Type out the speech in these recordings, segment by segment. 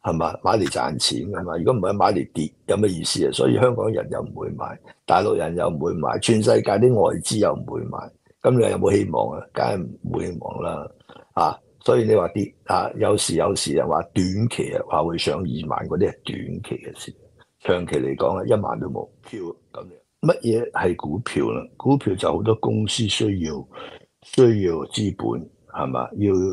係嘛？買嚟賺錢係嘛？如果唔係買嚟跌，有咩意思啊？所以香港人又唔會買，大陸人又唔會買，全世界啲外資又唔會買，咁你有冇希望啊？梗係唔會希望啦，所以你話跌有時人話短期話會上2萬嗰啲係短期嘅事，長期嚟講1萬都冇票咁樣。乜嘢係股票啦？股票就好多公司需要資本係嘛？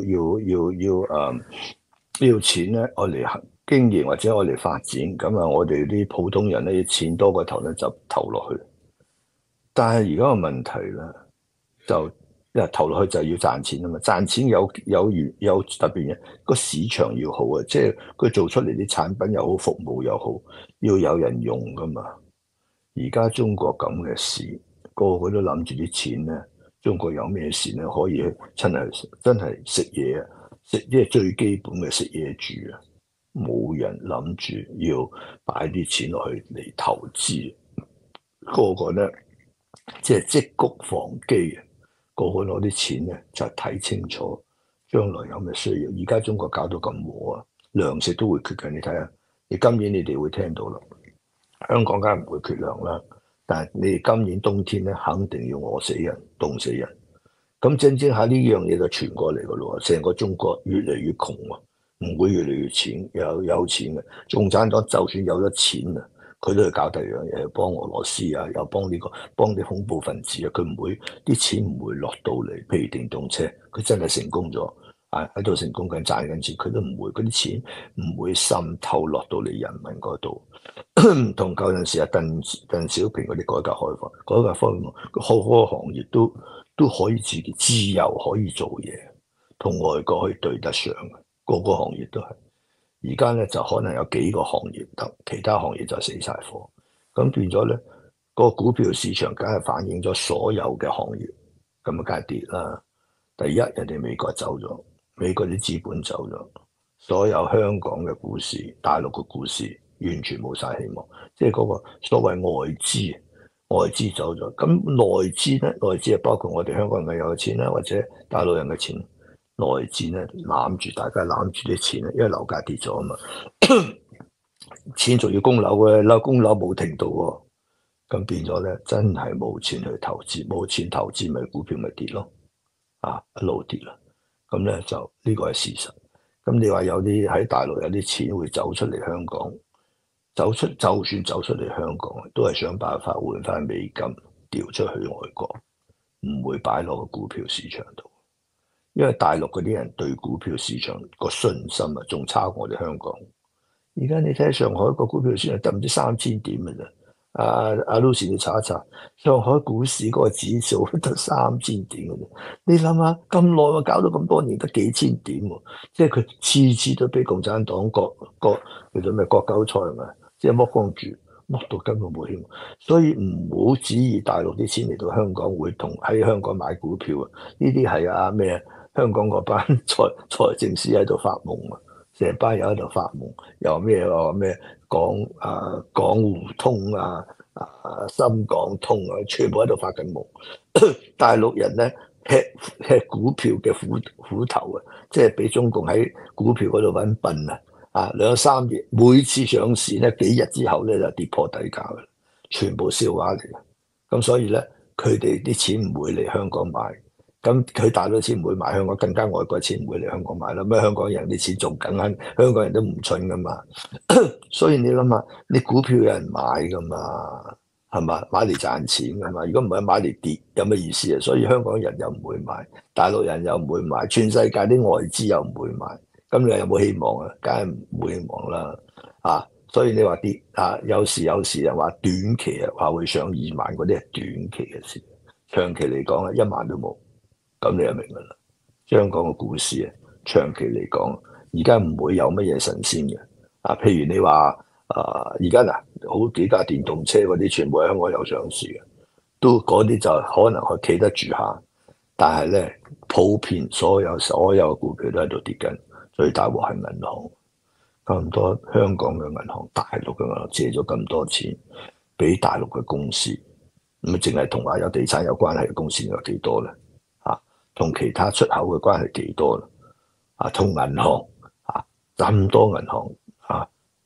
要錢咧，我嚟經營或者我嚟發展，咁啊，我哋啲普通人咧，錢多過頭咧就投落去。但係而家個問題咧，就因為投落去就係要賺錢啊嘛，賺錢有特別嘅個市場要好啊，即係佢做出嚟啲產品又好，服務又好，要有人用噶嘛。而家中國咁嘅事，個個都諗住啲錢咧，中國有咩事咧可以真係食嘢啊，食即係最基本嘅食嘢住啊，冇人諗住要擺啲錢落去嚟投資，個個咧即係積谷防饑啊，個個攞啲錢咧就睇清楚將來有咩需要。而家中國搞到咁和啊，糧食都會缺嘅，你睇下，你今年你哋會聽到啦。香港梗係唔會缺糧啦，但係你哋今年冬天咧，肯定要餓死人、凍死人。咁正正喺呢樣嘢就傳過嚟噶咯喎，成個中國越嚟越窮喎，唔會越嚟越錢，有錢嘅。共產黨就算有咗錢啊，佢都係搞第二樣嘢，幫俄羅斯啊，又幫幫啲恐怖分子啊，佢唔會啲錢唔會落到嚟。譬如電動車，佢真係成功咗。喺度成功緊賺緊錢，佢都唔會嗰啲錢唔會滲透落到嚟人民嗰度。唔同舊陣時鄧小平嗰啲改革開放，改革開放好多行業都可以自由可以做嘢，同外國可以對得上嘅，個個行業都係。而家咧就可能有幾個行業得，其他行業就死晒火。咁變咗咧，個股票市場梗係反映咗所有嘅行業，咁啊梗係跌啦。第一，人哋美國走咗。美國啲資本走咗，所有香港嘅股市、大陸嘅股市完全冇晒希望，即係嗰個所謂外資走咗。咁內資咧，內資係包括我哋香港人嘅有錢啦，或者大陸人嘅錢。內資咧攬住大家攬住啲錢，因為樓價跌咗啊嘛，錢仲要供樓嘅，供樓冇停到喎，咁變咗咧真係冇錢去投資，冇錢投資咪股票咪跌咯，一路跌啦。咁咧就呢個係事實。咁你話有啲喺大陸有啲錢會走出嚟香港，就算走出嚟香港，都係想辦法換翻美金調出去外國，唔會擺落個股票市場度。因為大陸嗰啲人對股票市場個信心啊，仲差過我哋香港。而家你睇上海個股票市場得唔知3000點嘅啫。阿 Lucy 你查一查，上海股市嗰個指數得3000點嘅啫。你諗下咁耐喎，搞到咁多年得幾千點喎，即係佢次次都俾共產黨叫做咩割韭菜係咪？即係剝光住，剝到根本冇希望。所以唔好指意大陸啲錢嚟到香港會同喺香港買股票啊！呢啲係咩香港嗰班財政司喺度發夢啊！成班友喺度發夢，又咩港互通深港通全部喺度發緊夢。大陸人咧吃股票嘅苦頭啊，即係俾中共喺股票嗰度揾笨2-3月，每次上市咧幾日之後咧就跌破底價嘅，全部笑話嚟嘅。咁所以咧，佢哋啲錢唔會嚟香港買。咁佢大陸錢唔會買香港，更加外國錢唔會嚟香港買啦。咩香港人啲錢仲梗係，香港人都唔蠢噶嘛。所以你諗下，你股票有人買噶嘛，係嘛？買嚟賺錢噶嘛。如果唔係買嚟跌，有咩意思啊？所以香港人又唔會買，大陸人又唔會買，全世界啲外資又唔會買。咁你有冇希望啊？梗係唔會希望啦。所以你話跌有時人話短期話會上2萬嗰啲係短期嘅事，長期嚟講1萬都冇。咁你就明㗎啦，香港嘅股市長期嚟講，而家唔會有乜嘢神仙嘅。譬如你話而家好幾架電動車嗰啲，全部喺香港有上市嘅，都嗰啲就可能佢企得住下，但係咧普遍所有嘅股票都喺度跌緊，最大鑊係銀行，咁多香港嘅銀行、大陸嘅銀行借咗咁多錢俾大陸嘅公司，咁淨係同話有地產有關係嘅公司有幾多咧？同其他出口嘅關係幾多啦？同銀行咁多銀行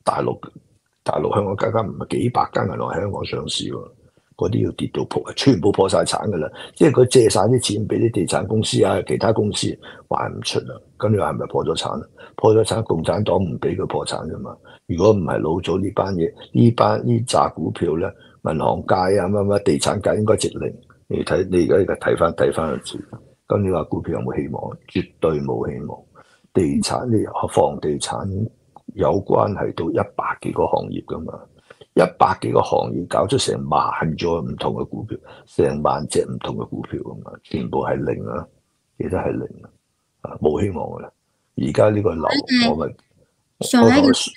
大陸香港間唔係幾百間銀行喺香港上市喎，嗰啲要跌到破，全部破晒產㗎啦。即係佢借晒啲錢俾啲地產公司啊、其他公司還唔出啦。咁你話係咪破咗產？破咗產，共產黨唔俾佢破產㗎嘛。如果唔係老早呢班嘢，呢紮股票咧，銀行界啊乜乜地產界應該直零。你睇你而家睇翻就知。咁你話股票有冇希望？絕對冇希望。地產呢房地產有關係到100幾個行業㗎嘛，100幾個行業搞出成萬咗唔同嘅股票，成萬隻唔同嘅股票㗎嘛，全部係零啊，其實係零啊，冇希望㗎啦。而家呢個樓我咪上海嘅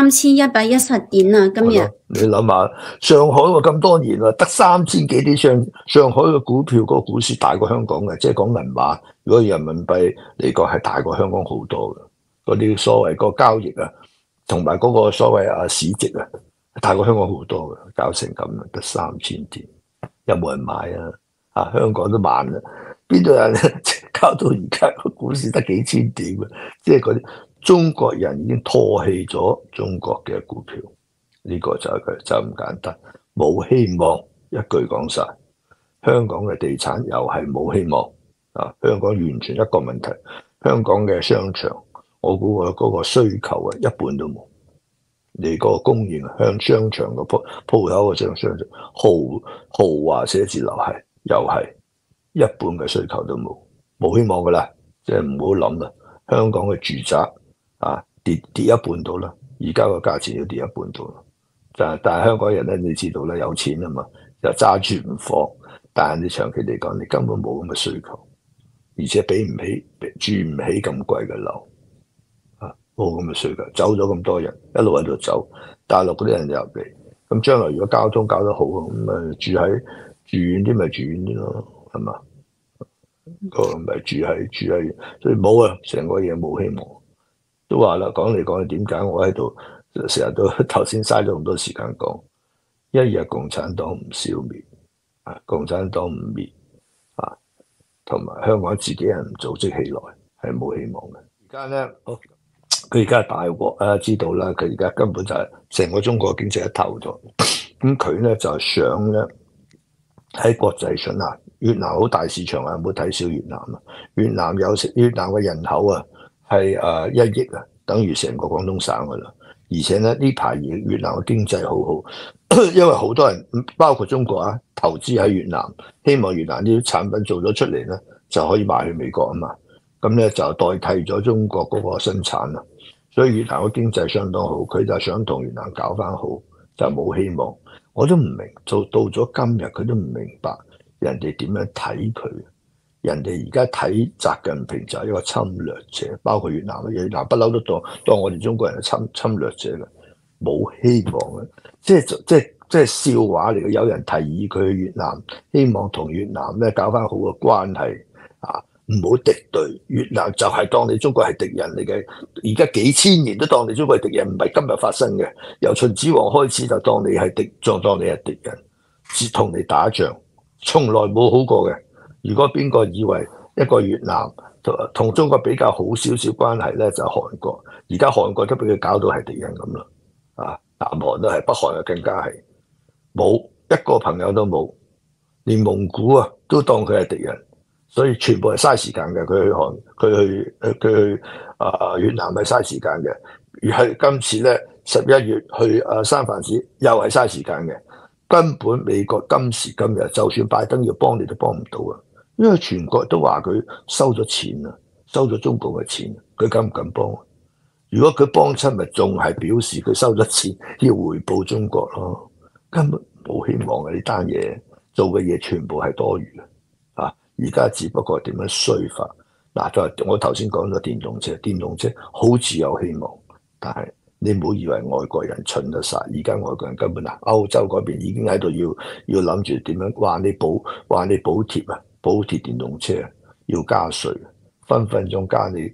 3110點啊，今日你諗下，上海喎咁多年啦，得3000幾啲上海嘅股票嗰個股市大過香港嘅，即係講銀碼，如果人民幣嚟講係大過香港好多嘅。嗰啲所謂個交易啊，同埋嗰個所謂市值啊，大過香港好多嘅，搞成咁啊，得3000點，有冇人買啊？香港都慢啦，邊度有人搞到而家個股市得幾千點啊？即係嗰啲中國人已經唾棄咗中國嘅股票，呢個就係佢就咁簡單，冇希望。一句講晒，香港嘅地產又係冇希望啊！香港完全一個問題，香港嘅商場。我估嗰個需求啊，一半都冇。你嗰個供應向商場個鋪頭嘅商場豪華寫字樓又係一半嘅需求都冇希望㗎啦。即係唔好諗啦。香港嘅住宅啊跌一半到啦，而家個價錢要跌一半到啦。但係香港人咧，你知道咧，有錢啊嘛，就揸住唔放。但係你長期嚟講，你根本冇咁嘅需求，而且俾唔起住唔起咁貴嘅樓。冇咁嘅需求，走咗咁多人，一路喺度走，大陸嗰啲人入嚟，咁將來如果交通搞得好，咁咪住遠啲咪住遠啲咯，係嘛？個咪住喺，所以冇啊，成個嘢冇希望。都話啦，講嚟講去，點解我喺度成日都頭先嘥咗咁多時間講，一日共產黨唔消滅，共產黨唔滅啊，同埋香港自己人唔組織起來，係冇希望嘅。而家咧，佢而家係大鑊啊！知道啦，佢而家根本就係成個中國經濟一頭咗。咁佢咧就係想咧喺國際上啊，越南好大市場啊，唔好睇小越南啊。越南嘅人口啊係1億啊，等於成個廣東省噶啦。而且咧呢排越南嘅經濟好好，因為好多人包括中國啊投資喺越南，希望越南呢啲產品做咗出嚟咧就可以賣去美國啊嘛。咁咧就代替咗中國嗰個生產啦。所以越南嘅經濟相當好，佢就想同越南搞翻好，就冇希望。我都唔明，到咗今日佢都唔明白人哋點樣睇佢。人哋而家睇習近平就係一個侵略者，包括越南不嬲都當我哋中國人係侵略者嘅，冇希望嘅。即係笑話嚟嘅。有人提議佢去越南，希望同越南咧搞翻好嘅關係啊！唔好敵對，越南就係當你中國係敵人嚟嘅，而家幾千年都當你中國係敵人，唔係今日發生嘅。由秦始皇開始就當你係當你係敵人，只同你打仗，從來冇好過嘅。如果邊個以為一個越南同中國比較好少少關係咧，就係韓國。而家韓國都俾佢搞到係敵人咁啦，南韓都係，北韓又更加係，冇一個朋友都冇，連蒙古啊都當佢係敵人。所以全部係嘥時間嘅，佢去越南係嘥時間嘅。而係今次咧11月去三藩市又係嘥時間嘅。根本美國今時今日就算拜登要幫你都幫唔到啊，因為全國都話佢收咗錢啊，收咗中國嘅錢，佢敢唔敢幫？如果佢幫親，咪仲係表示佢收咗錢要回報中國咯，根本冇希望嘅。呢單嘢做嘅嘢全部係多餘嘅。而家只不過點樣衰法嗱？就我頭先講咗電動車好似有希望，但係你唔好以為外國人蠢得晒。而家外國人根本歐洲嗰邊已經喺度要諗住點樣話你補貼啊，補貼電動車要加稅，分分鐘加你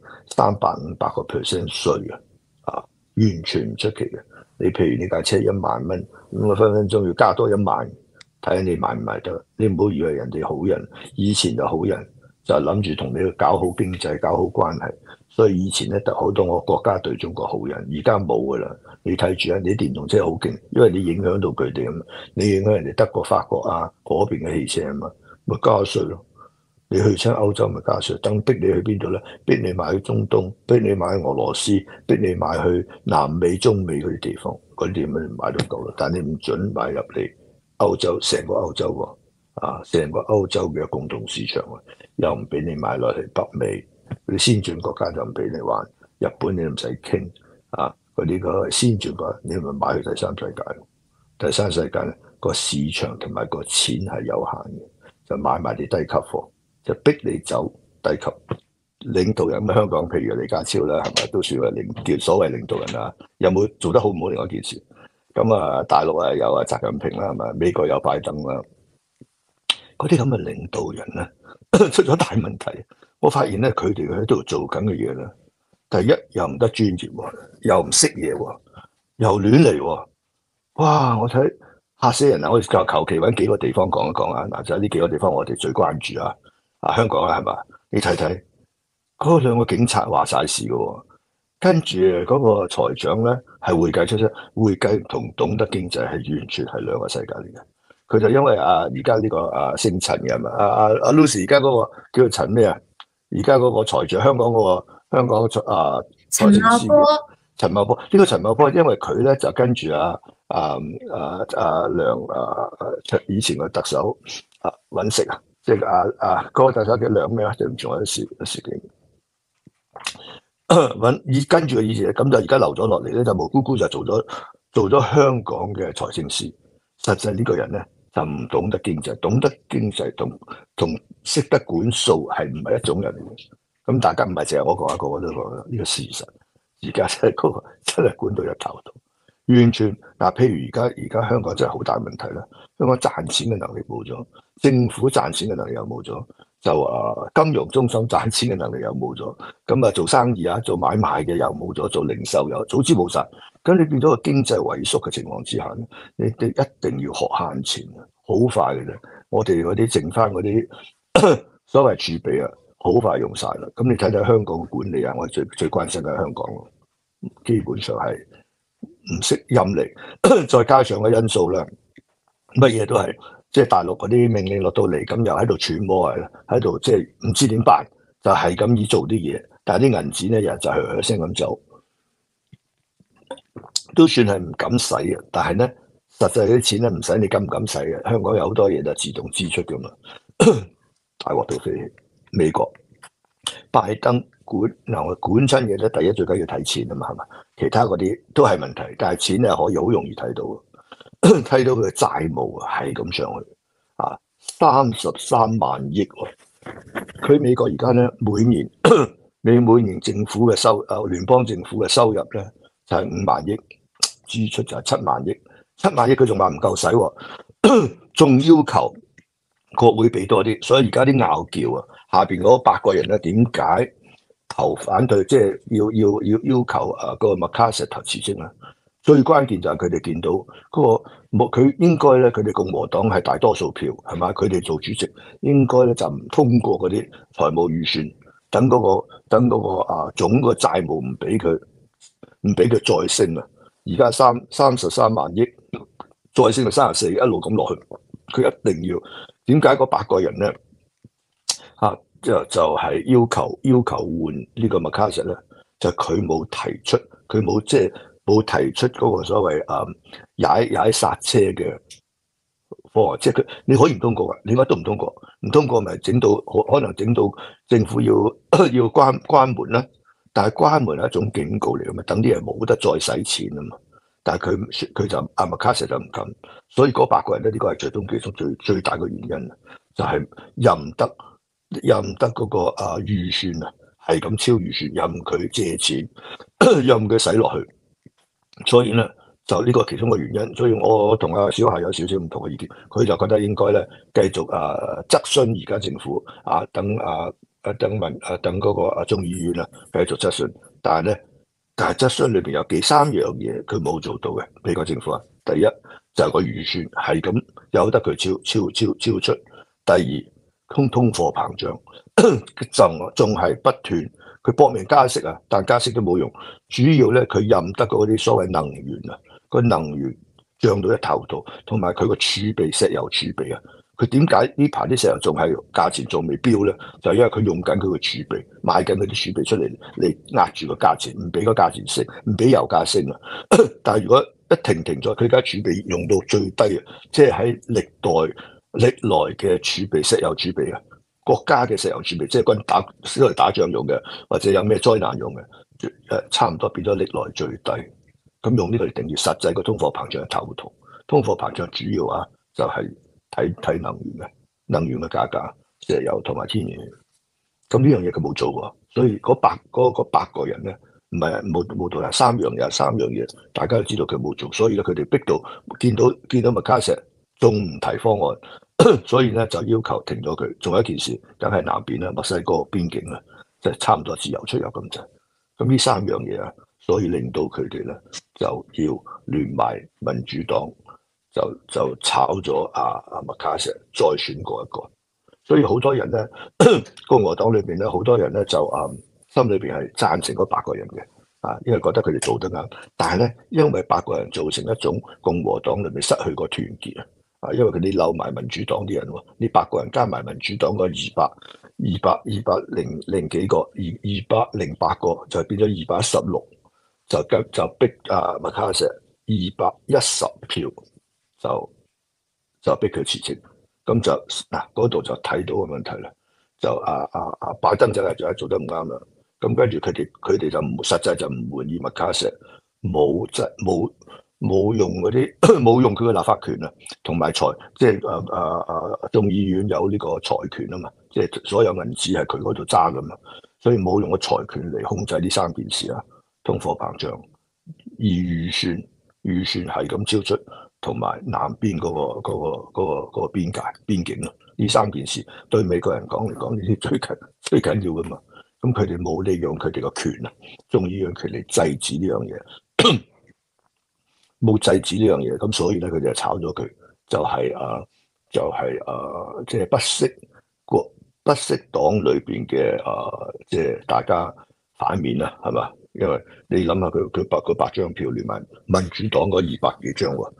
300-500%稅啊！完全唔出奇嘅。你譬如你架車1萬蚊，咁我分分鐘要加多1萬。睇下你買唔買得，你唔好以為人哋好人，以前就好人， 就係諗住同你搞好經濟、搞好關係。所以以前咧，好多我國家對中國好人，而家冇噶啦。你睇住啊，你啲電動車好勁，因為你影響到佢哋啊嘛，你影響人哋德國、法國啊嗰邊嘅汽車啊嘛，咪加稅咯。你去親歐洲咪加稅，等逼你去邊度咧？逼你買去中東，逼你買去俄羅斯，逼你買去南美、中美嗰啲地方，嗰啲咪買到夠啦。但你唔準買入嚟歐洲，成個歐洲喎，成個歐洲嘅共同市場喎，又唔俾你買落嚟北美。嗰啲先進國家就唔俾你玩，日本你唔使傾嗰啲個先進國家你咪買去第三世界。第三世界咧個市場同埋個錢係有限嘅，就買埋啲低級貨，就逼你走低級。領導人咁香港，譬如李家超啦，係咪都算係叫所謂領導人啦？有冇做得好唔好另外一件事？咁大陸有習近平啦，係咪？美國有拜登啦，嗰啲咁嘅領導人咧出咗大問題。我發現咧，佢哋喺度做緊嘅嘢咧，第一又唔得專業喎，又唔識嘢喎，又亂嚟喎。哇！我睇嚇死人啊！我哋求其揾幾個地方講一講啊。嗱，就係呢幾個地方我哋最關注香港啦，係嘛？你睇睇嗰兩個警察話晒事嘅喎，跟住嗰個財長咧係會計出身，會計同懂得經濟係完全係兩個世界嚟嘅。佢就因為而家呢個姓陳嘅係咪？阿 Lucy 而家嗰個叫做陳咩啊？而家嗰個財長，香港嗰個財政司陳茂波，呢個陳茂波，因為佢咧就跟住以前嘅特首揾食即係嗰個特首叫梁咩啊？對唔住，我一時記跟住嘅以前，咁就而家留咗落嚟咧，就無辜辜就做咗香港嘅財政司。實際呢個人咧就唔懂得經濟，懂得經濟同識得管數係唔係一種人嚟嘅。咁大家唔係淨係我講，個個都講呢個事實。而家真係嗰個真係管到一頭度，完全譬如而家香港真係好大問題啦。香港賺錢嘅能力冇咗，政府賺錢嘅能力又冇咗，就金融中心賺錢嘅能力又冇咗，咁做生意做買賣嘅又冇咗，做零售又早知冇晒。咁你變咗個經濟萎縮嘅情況之下咧，你哋一定要學慳錢啊，好快嘅啫。我哋嗰啲剩翻嗰啲所謂儲備好快用晒啦。咁你睇睇香港嘅管理我最關心嘅香港咯，基本上係唔識任嚟，再加上個因素咧，乜嘢都係即係大陸嗰啲命令落到嚟，咁又喺度揣摩喺度即係唔知點辦，就係咁意做啲嘢，但係啲銀紙咧又就係聲咁走。都算係唔敢使嘅，但係咧實際啲錢咧唔使你敢唔敢使嘅。香港有好多嘢就自動支出噶嘛，大鑊到飛起。美國拜登管親嘢咧，第一最緊要睇錢啊嘛，係嘛？其他嗰啲都係問題，但係錢咧可以好容易睇到，睇到佢嘅債務係咁上去33萬億喎。佢美國而家咧每年政府嘅聯邦政府嘅收入咧就係5萬億。支出就係7萬億，7萬億佢仲話唔夠使喎，仲要求國會俾多啲，所以而家啲拗撬下邊嗰8個人咧點解投反對，即係要求嗰個麥卡錫辭職啦？最關鍵就係佢哋見到嗰個佢應該咧，佢哋共和黨係大多數票係嘛？佢哋做主席應該咧就唔通過嗰啲財務預算，等嗰個總個債務唔俾佢再升啊！而家33萬億，再升到34，一路咁落去，佢一定要點解嗰8個人咧就係要求換呢個麥卡錫咧？就佢冇提出，佢冇提出嗰個所謂踩剎車嘅方案，即係你可以唔通過㗎，你乜都唔通過，唔通過咪整到可能整到政府要關門啦。但係關門係一種警告嚟㗎嘛，等啲人冇得再使錢啊嘛。但係佢就麥卡錫就唔敢，所以嗰8個人咧，呢個係最終其中最大嘅原因，就係任得嗰個預算係咁超預算，任佢借錢，任佢使落去。所以咧就呢個其中嘅原因。所以我同阿小夏有少少唔同嘅意見，佢就覺得應該咧繼續質詢而家政府等嗰個眾議院繼續質詢，但係質詢裏邊有3樣嘢佢冇做到嘅。美國政府第一就係個預算係咁由得佢超出，第二通貨膨脹，仲係不斷，佢搏命加息啊，但加息都冇用。主要咧，佢任得嗰啲所謂能源啊，個能源漲到一頭度，同埋佢個儲備石油儲備啊，佢點解呢排啲石油仲係價錢仲未飆咧？就係因為佢用緊佢個儲備，買緊佢啲儲備出嚟壓住個價錢，唔俾個價錢升，唔俾油價升啊！但係如果一停咗，佢而家儲備用到最低啊，即係喺歷來嘅儲備石油儲備啊，國家嘅石油儲備，即係軍打仗用嘅，或者有咩災難用嘅，差唔多變咗歷來最低。咁用呢個嚟定義實際個通貨膨脹係頭痛。通貨膨脹主要啊就係睇能源嘅價格，石油同埋天然氣。咁呢樣嘢佢冇做喎，所以嗰8個人咧，唔係冇到係三樣嘢，大家都知道佢冇做，所以咧佢哋逼到見到麥卡錫仲唔提方案，所以咧就要求停咗佢。仲有一件事，梗係南邊啦，墨西哥邊境啦，即係差唔多自由出入咁滯。咁呢3樣嘢啊，所以令到佢哋咧就要聯埋民主黨，就炒咗阿麥卡錫，再選過一個。所以好多人咧，共和黨裏邊咧，好多人咧就心裏邊係贊成嗰8個人嘅，因為覺得佢哋做得啱。但係咧，因為8個人造成一種共和黨裏面失去個團結因為佢哋扭埋民主黨啲人喎，呢8個人加埋民主黨個200幾個，208個就變咗216，就逼麥卡錫210票就逼佢辭職。咁就嗰度就睇到個問題啦，就拜登就係做得唔啱啦。咁跟住佢哋就實際就唔滿意麥卡錫，冇用嗰啲冇用佢嘅立法權啊，同埋即係眾議院有呢個財權啊嘛，即係所有銀紙係佢嗰度揸噶嘛，所以冇用個財權嚟控制呢3件事啊，通貨膨脹，而預算係咁超出。同埋南邊嗰個邊境咯，呢3件事對美國人講嚟講，呢啲最緊要噶嘛。咁佢哋冇利用佢哋個權啊，眾議院權嚟制止呢樣嘢，冇制止呢樣嘢，咁所以咧佢哋就炒咗佢，即係不惜黨裏邊嘅即係大家反面啦，係嘛？因為你諗下佢8張票連埋民主黨嗰200幾張喎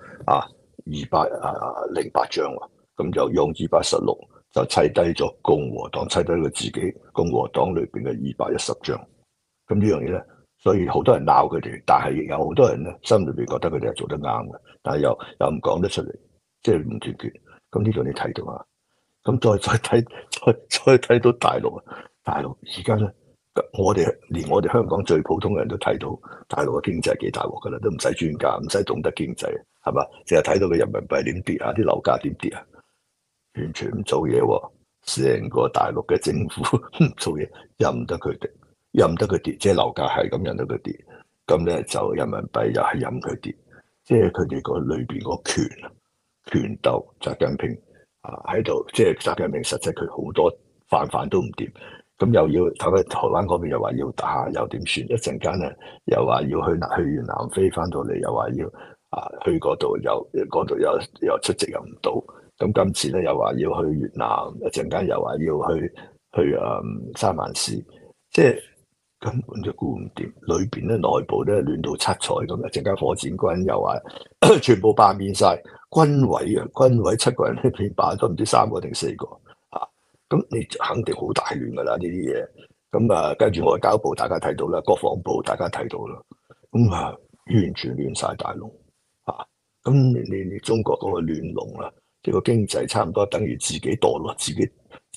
，208張喎，咁就用216就砌低咗共和黨，砌低佢自己共和黨裏邊嘅210張。咁呢樣嘢咧，所以好多人鬧佢哋，但係有好多人咧心裏邊覺得佢哋係做得啱嘅，但係又唔講得出嚟，即係唔團結。咁呢度你睇到啊，咁再睇到大陸啊，大陸而家咧。連我哋香港最普通嘅人都睇到大陸嘅經濟幾大鑊噶啦，都唔使專家，唔使懂得經濟，係嘛？淨係睇到個人民幣點跌啊，啲樓價點跌啊，完全唔做嘢喎！成個大陸嘅政府唔做嘢，任得佢跌，即係樓價係咁任得佢跌，咁咧就人民幣又係任佢跌，即係佢哋個裏邊個權鬥，習近平喺度，即係習近平實際佢好多飯都唔掂。咁又要睇台灣嗰邊又話要打，又點算？一陣間咧又話要去完南非翻到嚟，又話要去嗰度又出席又唔到。咁今次咧又話要去越南，一陣間又話要去三藩市，即係根本就顧唔掂。裏邊咧內部咧亂到七彩咁，一陣間火箭軍又話全部罷免晒，軍委7個人呢邊罷咗唔知3個定4個。咁你肯定好大亂噶啦呢啲嘢，咁跟住外交部大家睇到啦，國防部大家睇到啦，咁完全亂晒大龍咁你中國嗰個亂龍啦，即係個經濟差唔多等於自己墮落，自己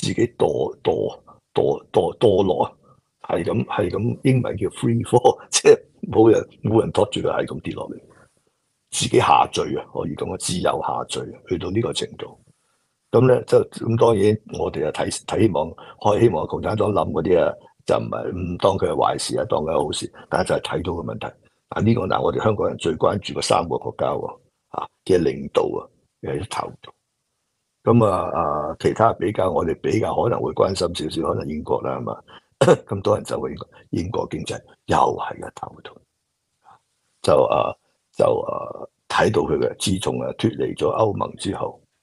墮落，係咁英文叫 free fall， 即係冇人托住佢係咁跌落嚟，自己下墜啊，可以講自由下墜，去到呢個程度。咁咧咁當然我哋希望共產黨冧嗰啲就唔當佢係壞事當佢係好事，但係就係睇到個問題。呢個我哋香港人最關注嘅3個國家嘅領導又係一頭度。咁其他我哋比較可能會關心少少，可能英國啦，係嘛？咁多人就會英國經濟又係一頭度，就睇到佢嘅。自從脫離咗歐盟之後。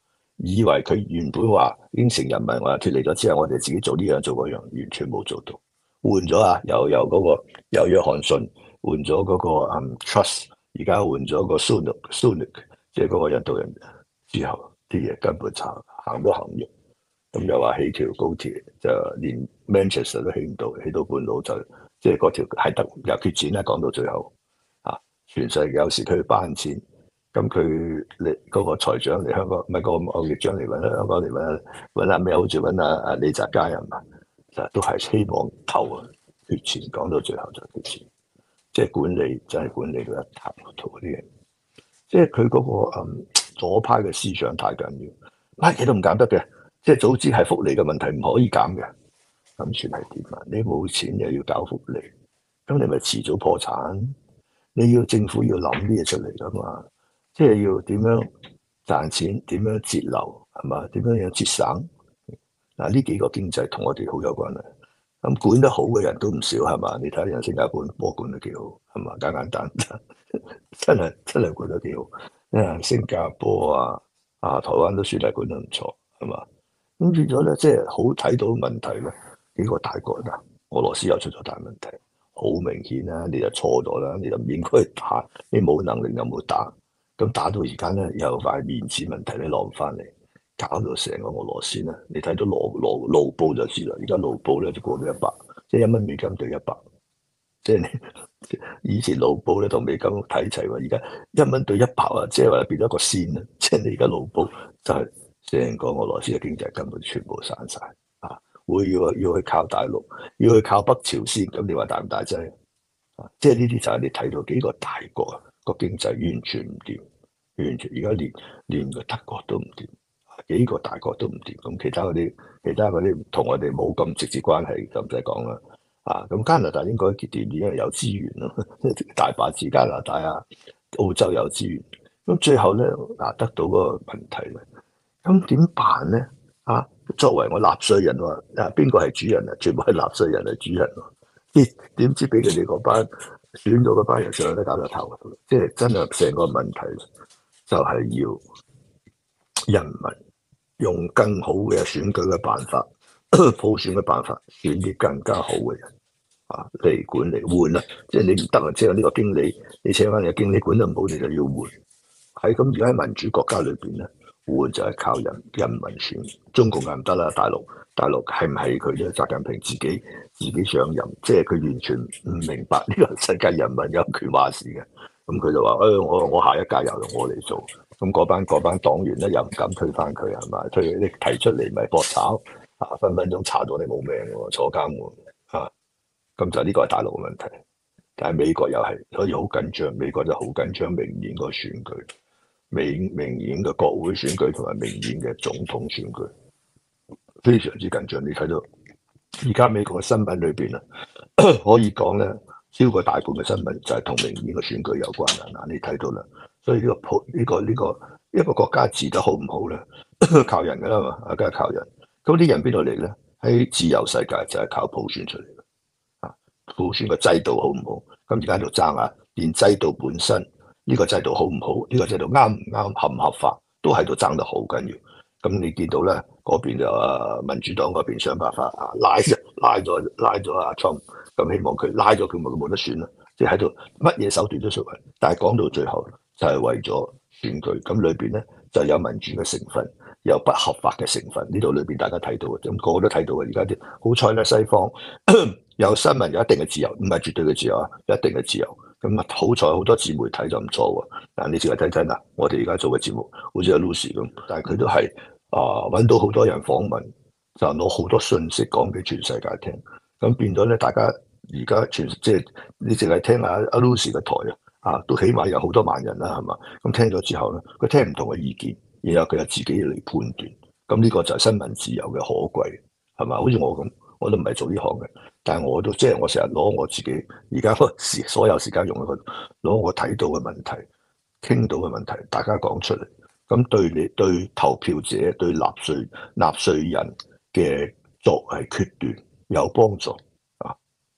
以為佢原本話應承人民話脱離咗之後，我哋自己做呢樣做嗰樣，完全冇做到。換咗啊，由約翰遜換咗嗰個Trust， 而家換咗個 Sunak， 即係嗰個印度人之後，啲嘢根本就行都行唔喐。咁又話起條高鐵，就連 Manchester 都起唔到，起到半路就即係嗰條係得有缺錢啦。講到最後啊，全世界有時佢班錢。咁佢嚟嗰個財長嚟香港，唔係個貿易長嚟揾香港嚟揾下咩？好似揾阿李澤楷係嘛？都係希望投缺錢，講到最後就缺錢，即係管理真係管理到一塌糊塗嗰啲嘢。即係佢嗰個左派嘅思想太緊要，乜嘢都唔減得嘅，即係早知係福利嘅問題唔可以減嘅，咁算係點啊？你冇錢又要搞福利，咁你咪遲早破產。你要政府要諗啲嘢出嚟㗎嘛？即係要點樣賺錢，點樣節流係嘛？點樣節省嗱？呢幾個經濟同我哋好有關係。咁管得好嘅人都唔少係嘛？你睇人新加坡管得幾好係嘛？簡單真係管得幾好。新加坡台灣都算係管得唔錯係嘛？咁變咗咧，即係好睇到問題咧。幾個大國嗱，俄羅斯又出咗大問題，好明顯啦，你就錯咗啦，你就唔應該打，你冇能力又冇打。咁打到而家咧，又塊面子問題你攞唔翻嚟，搞到成個俄羅斯咧，你睇到盧布就知啦。而家盧布咧就過到100，即係1蚊美金對100，即係你以前盧布咧同美金睇齊喎，而家1蚊對100啊，即係話變咗一個仙啦。即係你而家盧布就係成個俄羅斯嘅經濟根本全部散晒啊！會要去靠大陸，要去靠北朝鮮，咁你話大唔大劑啊？即係呢啲就係你睇到幾個大國個經濟完全唔掂，完全而家連個德國都唔掂，幾個大國都唔掂，咁其他嗰啲同我哋冇咁直接關係就唔使講啦。咁加拿大應該掂，因為有資源咯，大把字加拿大澳洲有資源。咁最後咧得到嗰個問題咧，咁點辦咧？作為我納稅人喎，邊個係主人啊？全部係納稅人係主人喎。點知俾佢哋嗰班選咗嗰班人上都搞到頭，即係真係成個問題就係要人民用更好嘅選舉嘅辦法、普選嘅辦法，選啲更加好嘅人嚟管理換啦。即係你唔得啊！即係呢個經理，你請翻嘅經理管得唔好，你就要換。喺咁而家喺民主國家裏邊咧，換就係靠人民選。中共梗唔得啦，大陸係唔係佢啫？習近平自己上任，即係佢完全唔明白呢個世界人民有權話事嘅。咁佢就話：我下一屆由我嚟做。咁嗰班黨員咧又唔敢推翻佢係咪？推你提出嚟咪搏炒分分鐘查到你冇命喎，坐監喎咁就呢個係大陸嘅問題。但係美國又係，所以好緊張。美國就好緊張明年個選舉。明年嘅國會選舉同埋明年嘅總統選舉非常之緊張。你睇到而家美國嘅新聞裏邊可以講咧，超過大半嘅新聞就係同明年嘅選舉有關啦。嗱，你睇到啦，所以呢一個國家治得好唔好咧，靠人噶啦嘛，梗係靠人。咁啲人邊度嚟咧？喺自由世界就係靠普選出嚟嘅。普選嘅制度好唔好？咁而家喺度爭連制度本身。呢個制度好唔好？呢個制度啱唔啱？合唔合法？都喺度爭得好緊要。咁你見到咧，嗰邊就民主黨嗰邊想辦法拉咗阿 Trump， 咁希望佢拉咗佢咪冇得選啦。即係喺度乜嘢手段都做，但係講到最後就係為咗選舉。咁裏邊咧就有民主嘅成分，有不合法嘅成分。呢度裏邊大家睇到嘅，咁個個都睇到嘅。而家啲好彩咧，西方有新聞有一定嘅自由，唔係絕對嘅自由有一定嘅自由。咁好彩好多自媒體就唔錯喎。嗱，你試下睇睇嗱，我哋而家做嘅節目，好似阿 Lucy 咁，但係佢都係揾到好多人訪問，就攞好多信息講俾全世界聽。咁變咗咧，大家而家即係你淨係聽下阿 Lucy 嘅台都起碼有好多萬人啦，係嘛？咁聽咗之後咧，佢聽唔同嘅意見，然後佢又自己嚟判斷。咁呢個就係新聞自由嘅可貴，係嘛？好似我咁。我都唔係做呢行嘅，但係我都即係我成日攞我自己而家所有時間用去攞我睇到嘅問題、傾到嘅問題，大家講出嚟，咁對投票者、對納稅人嘅作為決斷有幫助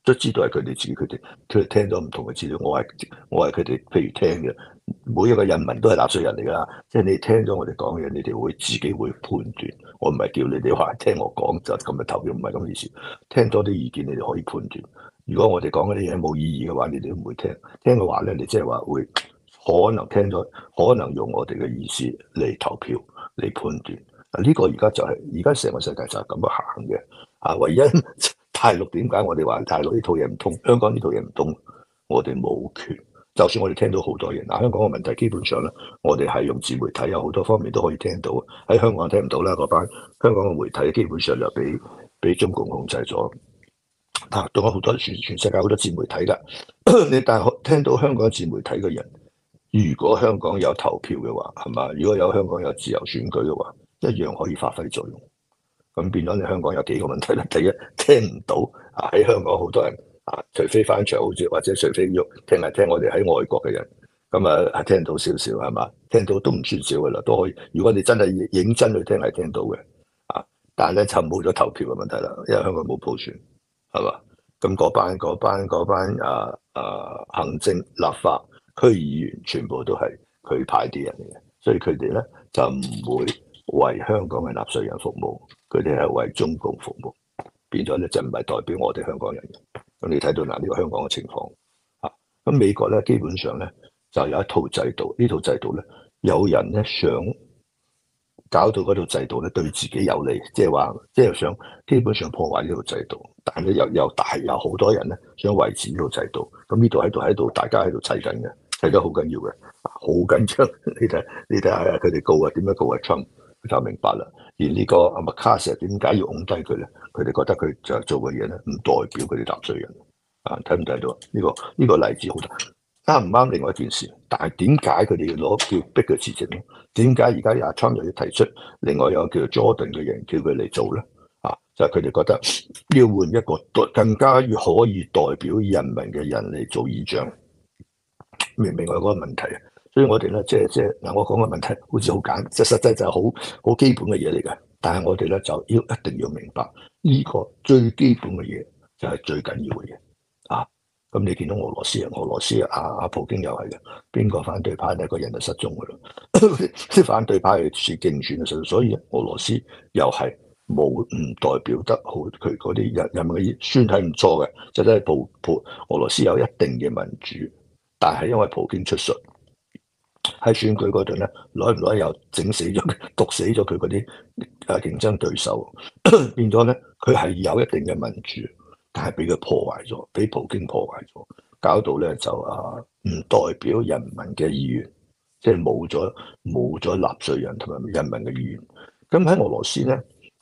都知道係佢哋自己決定，佢哋聽咗唔同嘅資料，我係佢哋譬如聽嘅，每一個人民都係納稅人嚟㗎啦，即係你聽咗我哋講嘅嘢，你哋會自己會判斷。我唔係叫你哋話聽我講就咁嘅投票，唔係咁意思。聽多啲意見，你哋可以判斷。如果我哋講嗰啲嘢冇意義嘅話，你哋都唔會聽。聽嘅話咧，你即係話會可能聽咗，可能用我哋嘅意思嚟投票嚟判斷。呢個而家就係而家成個世界就係咁樣行嘅。唯一大陸點解我哋話大陸呢套嘢唔通，香港呢套嘢唔通？我哋冇權。就算我哋聽到好多嘢，香港嘅問題基本上咧，我哋係用自媒體有好多方面都可以聽到。喺香港聽唔到啦，嗰班香港嘅媒體基本上就俾中共控制咗。仲有好多全世界好多自媒體㗎。你但係聽到香港自媒體嘅人，如果香港有投票嘅話，係嘛？如果有香港有自由選舉嘅話，一樣可以發揮作用。咁變咗你香港有幾個問題咧？第一，聽唔到喺香港好多人除非翻牆好似或者除非喐聽我哋喺外國嘅人，咁係聽到少少係嘛？聽到都唔算少㗎啦，都可以。如果你真係認真去聽係聽到嘅但係咧就冇咗投票嘅問題啦，因為香港冇普選係嘛？咁嗰班行政、立法、區議員全部都係佢派啲人嚟嘅，所以佢哋咧就唔會為香港嘅納稅人服務，佢哋係為中共服務，變咗咧就唔係代表我哋香港人嘅。咁你睇到呢個香港嘅情況咁美國咧基本上咧就有一套制度，呢套制度咧有人咧想搞到嗰套制度咧對自己有利，即係想基本上破壞呢套制度，但係咧有好多人咧想維持呢套制度，咁呢度喺度大家喺度砌緊嘅，砌得好緊要嘅，好緊張。你睇下佢哋告點樣告Trump，就明白啦。而呢個麥卡錫點解要拱低佢咧？佢哋覺得佢就做嘅嘢咧唔代表佢哋納稅人睇唔睇到呢個例子好大。啱唔啱？另外一件事，但係點解佢哋要叫逼佢辭職咧？點解而家阿 Trump 又要提出另外有個叫做 Jordan 嘅人叫佢嚟做咧？就係佢哋覺得要換一個更加可以代表人民嘅人嚟做議長，明唔明我嗰個問題啊？所以我哋咧即係我講嘅問題好似好簡單，實際就係好基本嘅嘢嚟嘅。但係我哋咧就一定要明白呢個最基本嘅嘢就係最緊要嘅嘢咁你見到俄羅斯普京又係嘅，邊個反對派呢個人就失蹤㗎啦，啲反對派去競選嘅，所以俄羅斯又係唔代表得好佢嗰啲人民嘅意算係唔錯嘅，就真係俄羅斯有一定嘅民主，但係因為普京出術喺選舉嗰度咧，耐唔耐又毒死咗佢嗰啲競爭對手，變咗咧佢係有一定嘅民主。但係俾佢破壞咗，俾普京破壞咗，搞到咧就唔代表人民嘅意願，即係冇咗納稅人同埋人民嘅意願。咁喺俄羅斯咧，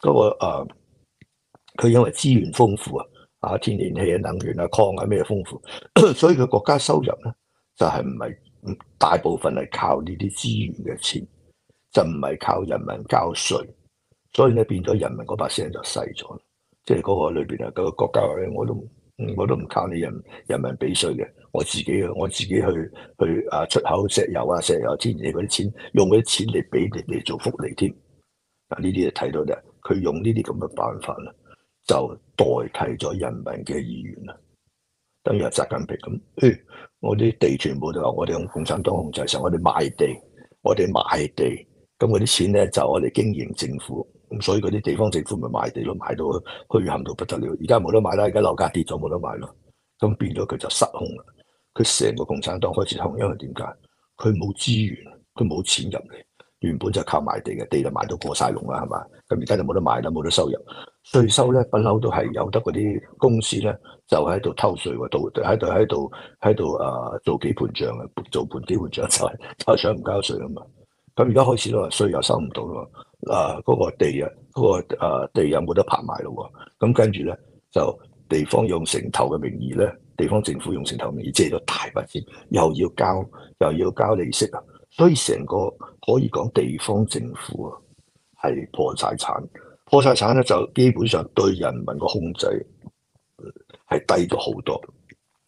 佢因為資源豐富天然氣能源礦咩豐富，所以佢國家收入咧就係唔係大部分係靠呢啲資源嘅錢，就唔係靠人民交稅，所以咧變咗人民嗰把聲就細咗。即係嗰個裏邊個國家話咧，我都唔靠你人民俾稅嘅，我自己去出口石油天然氣嗰啲錢，用嗰啲錢嚟俾你嚟做福利添。呢啲就睇到咧，佢用呢啲咁嘅辦法咧，就代替咗人民嘅意願啦。等於阿習近平咁，我啲地全部都話我哋用共產黨控制，我哋賣地，咁嗰啲錢咧就我哋經營政府。咁所以嗰啲地方政府咪賣地咯，賣到虛冚到不得了。而家冇得買啦，而家樓價跌咗冇得買咯。咁變咗佢就失控啦。佢成個共產黨開始失控，因為點解？佢冇資源，佢冇錢入嚟。原本就靠賣地嘅，地就賣到過晒龍啦，係嘛？咁而家就冇得賣啦，冇得收入。稅收咧不嬲都係有得嗰啲公司咧，就喺度偷稅喎，喺度做幾盤帳啊，做幾盤帳就係想唔交稅啊嘛。咁而家開始咯，稅又收唔到咯。嗰個地地又冇得拍賣咯喎，咁跟住咧就地方用城投嘅名義咧，地方政府用城投名義借咗大筆錢，又要交利息所以成個可以講地方政府係破晒產咧就基本上對人民個控制係低咗好多。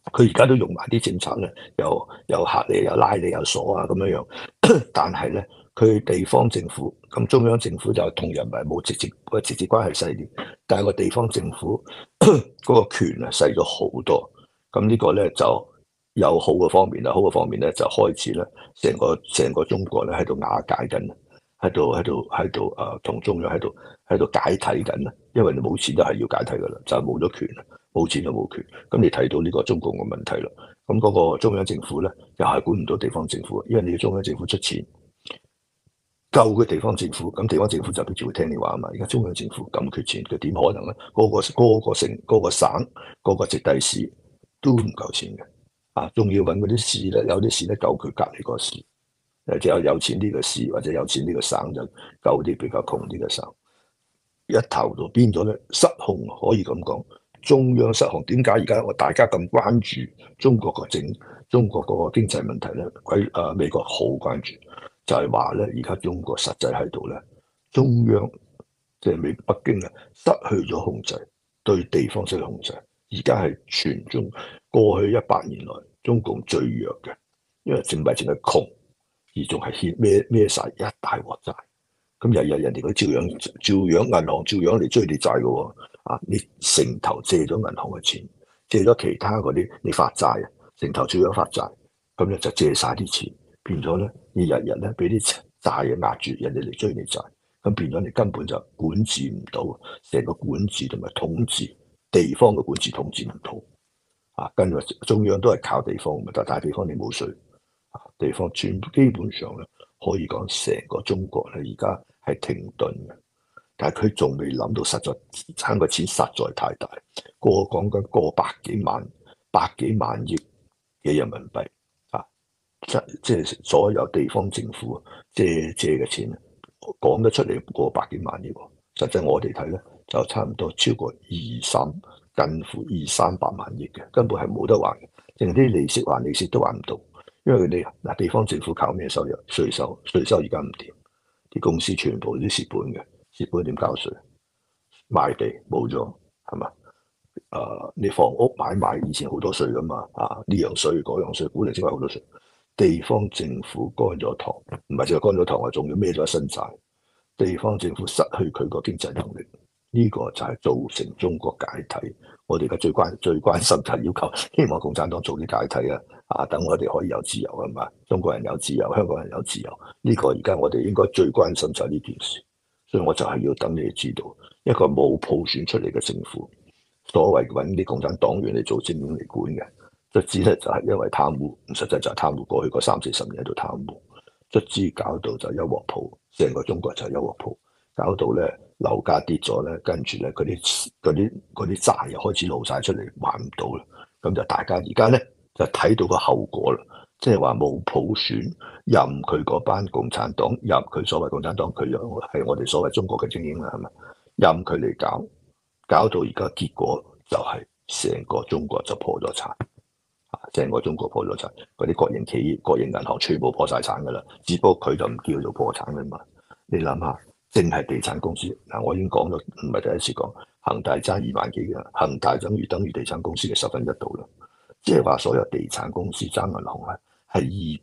佢而家都用埋啲政策咧，又嚇你，又拉你，又鎖啊咁樣樣。但係咧，佢地方政府咁中央政府就同人民冇直接關係細啲，但係個地方政府嗰個權啊細咗好多。咁呢個咧就有好嘅方面啦，好嘅方面咧就開始咧成個中國咧喺度瓦解緊，喺度同中央喺度解體緊啦。因為你冇錢就係要解體噶啦，就係冇咗權啦，冇錢就冇權。咁你睇到呢個中共嘅問題啦。咁嗰個中央政府咧又係管唔到地方政府，因為你要中央政府出錢救佢地方政府，咁地方政府就必須會聽你話啊嘛。而家中央政府咁缺錢，佢點可能咧？個城、個省、個直隸市都唔夠錢嘅啊！仲要揾嗰啲市咧，有啲市咧救佢隔離個市，即係有錢啲嘅市或者有錢啲嘅省就救啲比較窮啲嘅省。一頭就變咗咧失控，可以咁講，中央失控。點解而家大家咁關注中國嗰個經濟問題咧？美國好關注，就係話咧，而家中國實際喺度咧，中央即係北京啊，失去咗控制，對地方失去控制。而家係全中過去100年來中共最弱嘅，因為唔係淨係窮，而仲係孭晒一大鑊債。咁日日人哋佢照樣銀行照樣嚟追你債嘅喎。啊，你城投借咗銀行嘅錢，借咗其他嗰啲你發債啊，城投照樣發債，咁咧就借晒啲錢，變咗咧你日日咧俾啲債壓住人哋嚟追你債，咁變咗你根本就管治唔到，成個管治同埋統治地方嘅管治統治唔到。啊，跟住中央都係靠地方，但係地方你冇稅，地方基本上咧可以講成個中國咧而家係停頓嘅，但係佢仲未諗到實在爭個錢實在太大，講緊過百幾萬億嘅人民幣啊！即係所有地方政府借嘅錢，講得出嚟過百幾萬億，實際我哋睇咧就差唔多超過近乎200-300萬億嘅，根本係冇得還嘅，淨係啲利息還利息都還唔到，因為佢哋地方政府靠咩收入？稅收而家唔掂，啲公司全部都蝕本嘅，蝕本點交稅？賣地冇咗係嘛？你房屋買賣以前好多稅噶嘛，呢樣稅嗰樣稅，古靈精怪好多稅。地方政府乾咗堂，唔係淨係乾咗堂啊，仲要孭咗一身債。地方政府失去佢個經濟能力，呢個就係造成中國解體。我哋而家最關心就係要求，希望共產黨早啲解體啊！等我哋可以有自由係嘛？中國人有自由，香港人有自由，呢個而家我哋應該最關心就係呢件事。所以我就係要等你哋知道，一個冇普選出嚟嘅政府，所謂揾啲共產黨員嚟做政府嚟管嘅，卒之咧就係因為貪污，實際就係貪污過去嗰30-40年喺度貪污，卒之搞到就一鑊泡，成個中國就一鑊泡，搞到咧樓價跌咗咧，跟住咧嗰啲債又開始露晒出嚟，還唔到啦。咁就大家而家咧就睇到個後果啦，即係話冇普選，任佢嗰班共產黨，任佢所謂共產黨，佢又係我哋所謂中國嘅精英啦，係咪？任佢嚟搞到而家結果就係成個中國就破咗產，成個中國破咗產，嗰啲國營企業、國營銀行全部破晒產噶啦，只不過佢就唔叫做破產噶嘛。你諗下，淨係地產公司嗱，我已經講咗，唔係第一次講，恒大爭2萬幾嘅，恒大等於地產公司嘅1/10度啦。即係話所有地產公司爭銀行咧係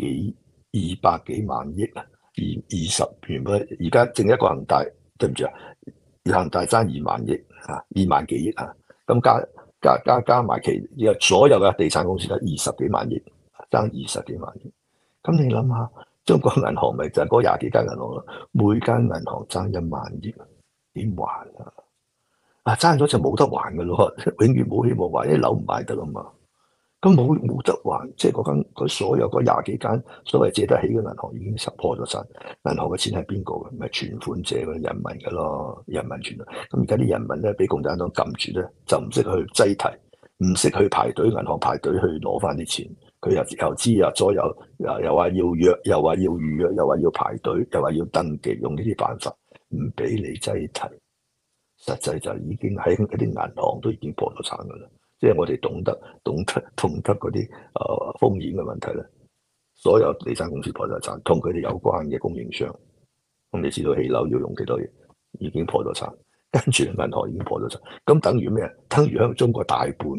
200幾萬億啊，20原本而家淨一個恒大，對唔住啊，恒大爭2萬億2萬幾億啊，咁加埋所有嘅地產公司得20幾萬億，爭20幾萬億。咁你諗下，中國銀行咪就係嗰20幾間銀行咯，每間銀行爭1萬億，點還啊？爭咗就冇得還噶咯，永遠冇希望還，啲樓唔買得啦嘛。咁冇得還，即係佢所有嗰20幾間所謂借得起嘅銀行已經破咗產。銀行嘅錢係邊個嘅？咪存款者嘅人民嘅咯，人民存。咁而家啲人民咧，俾共產黨撳住咧，就唔識去擠提，唔識去排隊，銀行排隊去攞翻啲錢。佢又知又左右又話要約，又話要預約，又話要排隊，又話要登記，用呢啲辦法唔俾你擠提。實際就已經喺嗰啲銀行都已經破咗產㗎啦。即係我哋懂得嗰啲風險嘅問題咧，所有地產公司破咗產，同佢哋有關嘅供應商，咁你知道起樓要用幾多嘢，已經破咗產，跟住銀行已經破咗產，咁等於咩？等於喺中國大半嘅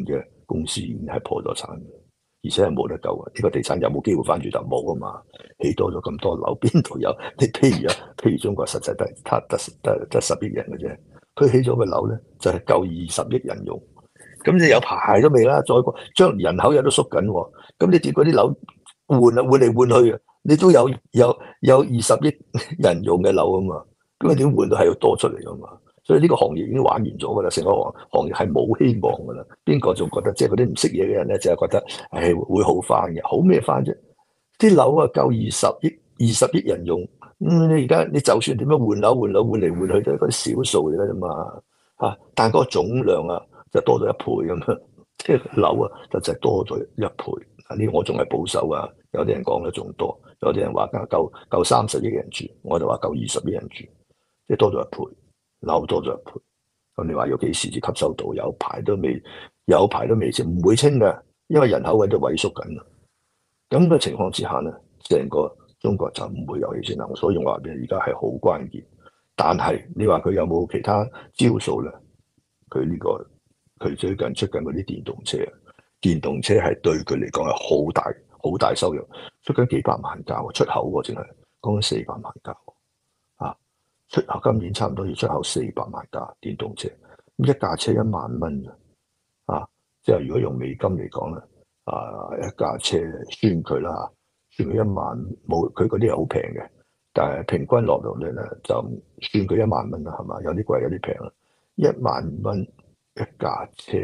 公司已經係破咗產嘅，而且係冇得救嘅。呢個地產有冇機會翻轉頭？冇啊嘛，起多咗咁多樓，邊度有？你譬如中國實際得10億人嘅啫，佢起咗個樓咧就係夠20億人用。咁你有排都未啦，再將人口又都縮緊喎，咁你跌嗰啲樓換嚟換去啊，你都有20億人用嘅樓啊嘛，咁你點換都係要多出嚟噶嘛，所以呢個行業已經玩完咗噶啦，成個行業係冇希望噶啦。邊個仲覺得即係嗰啲唔識嘢嘅人咧，就係覺得會好翻嘅？好咩翻啫？啲樓啊夠20億人用，你而家你就算點樣換樓換嚟換去都係嗰啲少數嚟嘅啫嘛，但係嗰個總量啊就多咗1倍咁樣，即係樓啊就多咗1倍。呢個我仲係保守啊，有啲人講得仲多，有啲人話夠30億人住，我就話夠20億人住，即係多咗1倍，樓多咗1倍。咁你話要幾時至吸收到？有排都未清，唔會清嘅，因為人口喺度萎縮緊。咁嘅情況之下咧，成個中國就唔會有氣先啦。所以我話俾你，而家係好關鍵。但係你話佢有冇其他招數咧？佢最近出緊嗰啲電動車係對佢嚟講係好大收入，出緊幾百萬架喎，出口喎，淨係講緊400萬架啊！出口今年差唔多要出口400萬架電動車，咁一架車1萬蚊啊！即係如果用美金嚟講咧，一架車算佢啦，算佢1萬冇，佢嗰啲係好平嘅，但係平均落嚟咧就算佢1萬蚊啦，係嘛？有啲貴有啲平啦，1萬蚊一架車。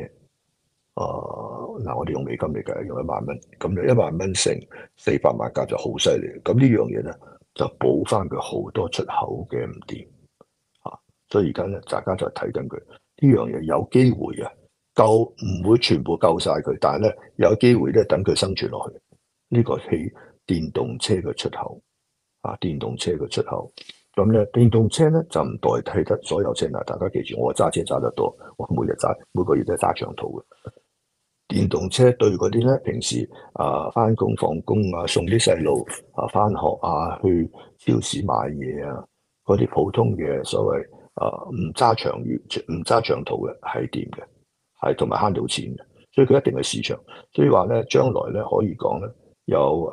我哋用美金嚟計，用1萬蚊，咁就1萬蚊乘400萬架就好犀利。咁呢樣嘢咧就補翻佢好多出口嘅唔掂所以而家咧大家就睇緊佢呢樣嘢有機會啊，唔會全部救晒佢，但係咧有機會咧等佢生存落去。呢個係電動車嘅出口電動車嘅出口。咁咧電動車咧就唔代替得所有車嗱，大家記住，我揸車揸得多，我每個月都係揸長途嘅。電動車對嗰啲咧，平時翻工放工送啲細路翻學去超市買嘢嗰啲普通嘅所謂唔揸長途嘅係掂嘅，係同埋慳到錢嘅，所以佢一定係市場。所以話咧，將來咧可以講咧有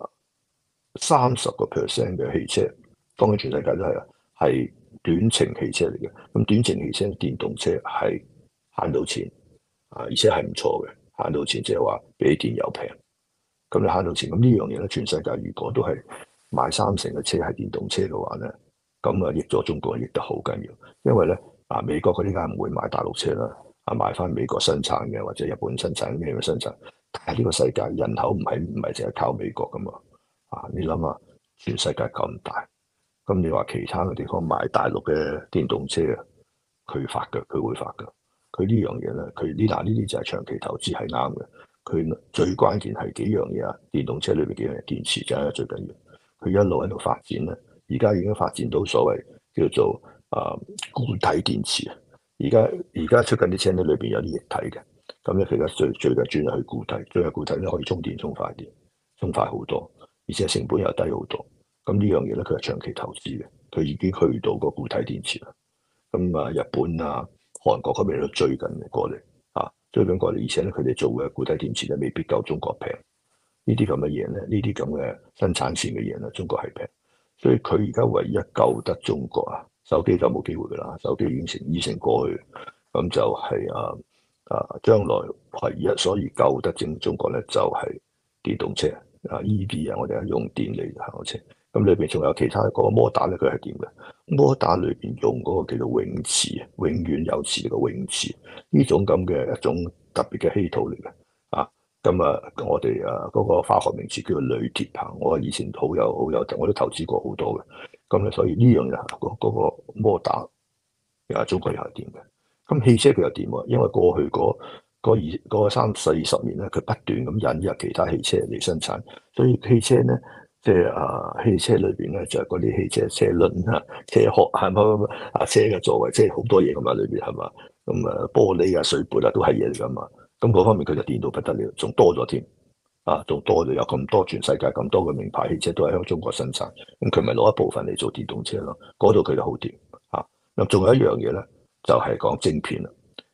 30% 嘅汽車，當然全世界都係短程汽車嚟嘅。咁短程汽車電動車係慳到錢而且係唔錯嘅。慳到錢，即係話比電油平，咁你慳到錢，咁呢樣嘢咧，全世界如果都係買30%嘅車係電動車嘅話咧，咁益咗中國益得好緊要，因為咧美國嗰啲梗係唔會買大陸車啦，買翻美國生產嘅或者日本生產嘅生產，但係呢個世界人口唔係淨係靠美國噶嘛，你諗下全世界咁大，咁你話其他嘅地方買大陸嘅電動車佢會發㗎。佢呢樣嘢咧，呢啲就係長期投資係啱嘅。佢最關鍵係幾樣嘢電動車裏邊幾樣嘢，電池就係最緊要。佢一路喺度發展咧，而家已經發展到所謂叫做固體電池啊。而家出緊啲車咧，裏邊有啲液體嘅，咁咧佢而家最近轉入去固體，最近固體咧可以充電充快啲，充快好多，而且成本又低好多。咁呢樣嘢咧，佢係長期投資嘅，佢已經去到個固體電池啦。咁日本韓國嗰邊都追緊過嚟追緊過嚟，而且咧佢哋做嘅固體電池咧未必夠中國平。呢啲咁嘅嘢咧，呢啲咁嘅生產線嘅嘢咧，中國係平，所以佢而家唯一救得中國手機就冇機會噶啦，手機已經過去，咁就係將來唯一所以救得中國咧就係電動車EV 我哋係用電嚟行車。咁裏邊仲有其他嗰個摩打咧，佢係點嘅？摩打裏邊用嗰個叫做永磁，永遠有磁嘅永磁，呢種咁嘅一種特別嘅稀土嚟嘅咁我哋嗰個化學名詞叫做鋁鐵硼，我以前好有，我都投資過好多嘅。咁咧，所以呢樣嘢嗰個摩打中國又係掂嘅。咁汽車佢又掂喎，因為過去嗰30-40年咧，佢不斷咁引入其他汽車嚟生產，所以汽車咧。即係汽車裏邊咧就係嗰啲汽車車輪車殼係咪車嘅座位，即係好多嘢㗎嘛裏邊係嘛，咁玻璃水杯都係嘢嚟㗎嘛，咁嗰方面佢就電到不得了，仲多咗添仲多咗有咁多，全世界咁多嘅名牌汽車都係喺中國生產，咁佢咪攞一部分嚟做電動車咯，嗰度佢就好掂咁仲有一樣嘢咧，就係講晶片啦。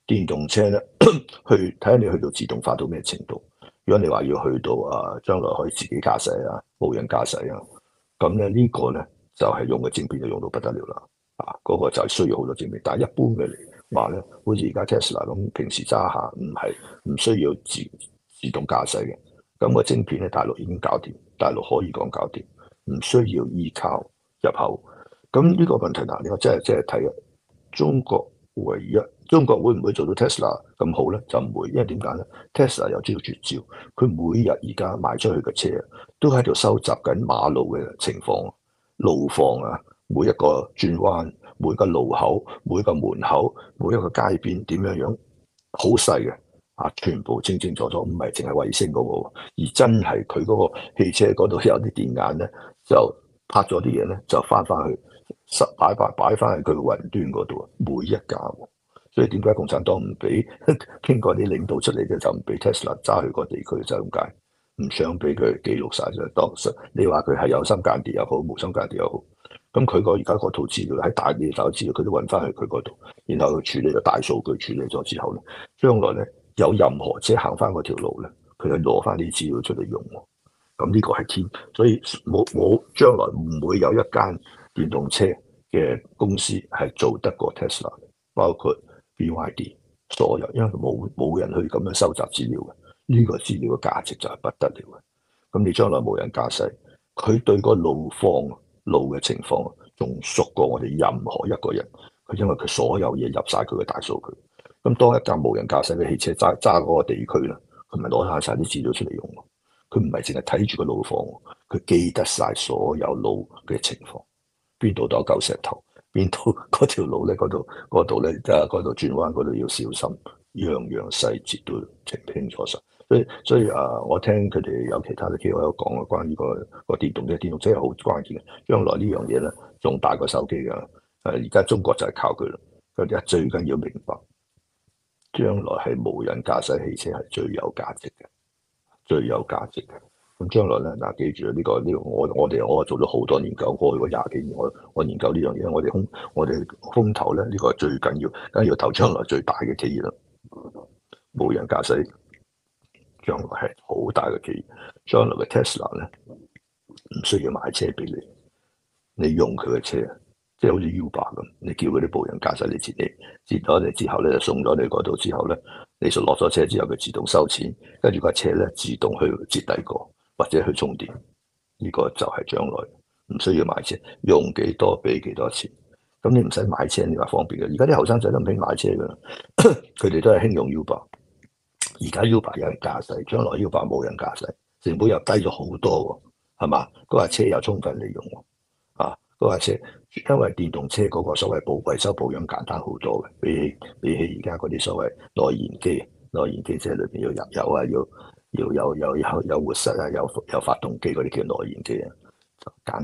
電動車咧，去睇下你去到自動化到咩程度。如果你話要去到將來可以自己駕駛啊、無人駕駛啊，咁咧呢個咧就係用嘅晶片就用到不得了啦。嗰個就係需要好多晶片，但係一般嘅嚟話咧，好似而家 Tesla 咁，平時揸下唔需要自動駕駛嘅，咁個晶片咧大陸已經搞掂，大陸可以講搞掂，唔需要依靠入口。咁呢個問題嗱，你話即係睇中國中國會唔會做到 Tesla 咁好咧？就唔會，因為點解咧？Tesla 有招絕招，佢每日而家賣出去嘅車都喺度收集緊馬路嘅情況、路況啊，每一個轉彎、每個路口、每個門口、每一個街邊點樣樣，好細嘅全部清清楚楚，唔係淨係衛星嗰個，而真係佢嗰個汽車嗰度有啲電眼咧，就拍咗啲嘢咧，就翻去擺翻去佢個雲端嗰度啊，每一架。所以點解共產黨唔俾經過啲領導出嚟嘅就唔俾 Tesla 揸去個地區，就咁解，唔想俾佢記錄晒。就當你話佢係有心間諜又好，無心間諜又好，咁佢個而家嗰套資料喺大啲手資料，佢都揾翻去佢嗰度，然後處理咗大數據處理咗之後咧，將來咧有任何車行翻嗰條路咧，佢就攞翻啲資料出嚟用。咁呢個係天，所以冇將來唔會有一間電動車嘅公司係做得過 Tesla， 包括 BYD 所有，因為冇人去咁樣收集資料嘅，呢個資料嘅價值就係不得了嘅。咁你將來無人駕駛，佢對個路況、路嘅情況仲熟過我哋任何一個人，佢因為佢所有嘢入晒佢嘅大數據。咁當一架無人駕駛嘅汽車揸嗰個地區啦，佢咪攞晒啲資料出嚟用咯。佢唔係淨係睇住個路況，佢記得晒所有路嘅情況，邊度多嚿石頭，邊度嗰條路咧，嗰度咧，嗰度轉彎嗰度要小心，樣樣細節都清清楚楚。所以我聽佢哋有其他嘅機構有講啊，關於個電動車係好關鍵嘅，將來呢樣嘢咧仲大過手機㗎。而家中國就係靠佢啦。佢哋最緊要明白，將來係無人駕駛汽車係最有價值嘅。最有價值嘅。咁將來咧，嗱，記住呢個我做咗好多研究，過去嗰20幾年我研究呢樣嘢，我哋風投咧呢個係最緊要，梗係要投將來最大嘅企業啦。無人駕駛將來係好大嘅企業，將來嘅 Tesla 咧唔需要買車俾你用佢嘅車，即係好似 Uber 咁，你叫嗰啲無人駕駛你接咗你之後咧，就送咗你嗰度之後咧，你落咗車之後佢自動收錢，跟住架車咧自動去接第個或者去充電，呢個就係將來唔需要買車，用幾多俾幾多錢。咁你唔使買車，你話方便嘅。而家啲後生仔都唔興買車㗎啦，佢哋都係興用 Uber。而家 Uber 有人駕駛，將來 Uber 冇人駕駛，成本又低咗好多喎，係嘛？嗰架車又充分利用喎，嗰架車，因為電動車嗰個所謂維修保養簡單好多嘅，比起而家嗰啲所謂內燃機即係裏邊要入油啊，要有活塞啊，有發動機嗰啲叫內燃機啊，就簡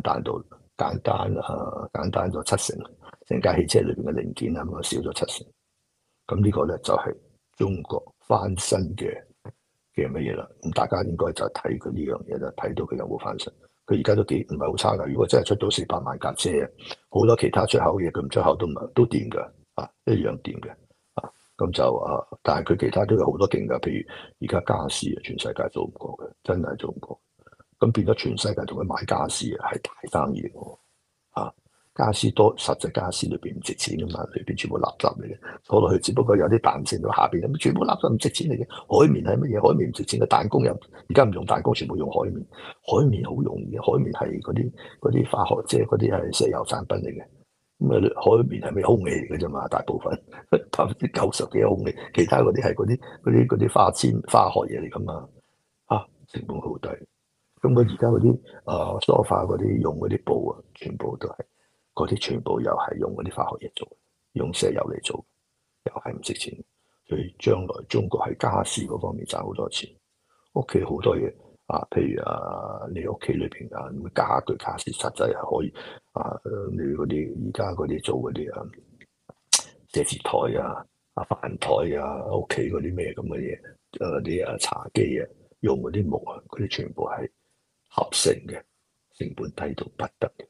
單咗70%，成架汽車裏邊嘅零件啊咁少咗70%。咁呢個咧就係中國翻身嘅乜嘢啦。咁大家應該就睇佢呢樣嘢啦，睇到佢有冇翻身。佢而家都唔係好差㗎。如果真係出到400萬架車，好多其他出口嘢佢唔出口都掂㗎，一樣掂嘅。咁就但係佢其他都有好多勁㗎。譬如而家家私啊，全世界做唔過嘅，真係做唔過。咁變咗全世界同佢買家私啊，係大生意喎。家私多，實際家私裏邊唔值錢㗎嘛，裏邊全部垃圾嚟嘅，坐落去只不過有啲彈性到下邊咁，全部垃圾唔值錢嚟嘅。海綿係乜嘢？海綿唔值錢嘅，彈弓又而家唔用彈弓，全部用海綿。海綿好容易嘅，海綿係嗰啲化學，即係嗰啲係石油產品嚟嘅。咁海綿係咪空氣嚟嘅啫嘛？大部分90%幾空氣，其他嗰啲係嗰啲化學嘢嚟㗎嘛。成本好低。咁佢而家嗰啲梳化嗰啲用嗰啲布啊，全部都係。嗰啲全部又係用嗰啲化學嘢做，用石油嚟做，又係唔值錢。所以將來中國喺家私嗰方面賺好多錢。屋企好多嘢譬如你屋企裏邊家具家私實際係可以你嗰啲而家嗰啲做嗰啲寫字台飯台屋企嗰啲咩咁嘅嘢，啲茶几用嗰啲木嗰啲全部係合成嘅，成本低到不得了。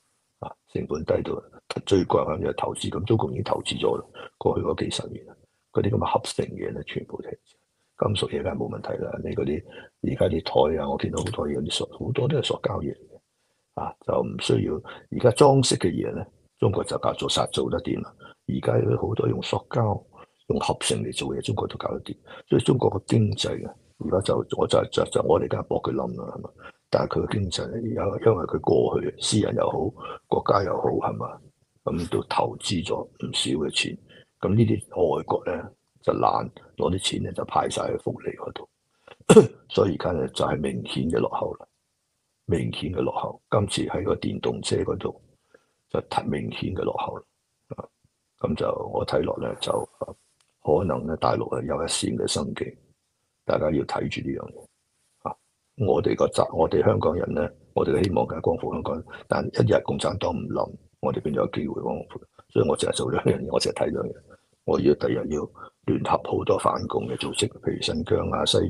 成本低到最貴嘅就係投資，咁中國已經投資咗啦。過去嗰幾十年， 嗰啲咁嘅合成嘢咧，全部停止。金屬嘢梗係冇問題啦。你嗰啲而家啲台啊，我見到好多嘢啲好多都係塑膠嘢嚟嘅，就唔需要。而家裝飾嘅嘢咧，中國就做實做得掂啦。而家有好多用塑膠、用合成嚟做嘢，中國都搞得掂。所以中國個經濟啊，而家就我哋梗係搏佢冧啦，係嘛？但係佢嘅經濟因為佢過去私人又好，國家又好，係嘛？咁都投資咗唔少嘅錢。咁呢啲外國咧就懶攞啲錢咧就派晒去福利嗰度，所以而家咧就係明顯嘅落後啦，明顯嘅落後。今次喺個電動車嗰度就明顯嘅落後啦。咁就我睇落咧就可能咧大陸係有一線嘅生機，大家要睇住呢樣嘢。我哋香港人咧，我哋嘅希望梗係光復香港，但一日共產黨唔冧，我哋邊有機會光復？所以我淨係做兩樣嘢，我淨係睇兩樣嘢。我要第日要聯合好多反共嘅組織，譬如新疆啊、西